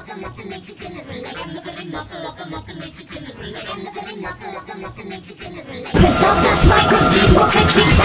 welcome not to make you generate. I'm the very knuckle, welcome not to make you generate. I'm the very knuckle, welcome not to make you generate. Cause all the sparkle will catch me.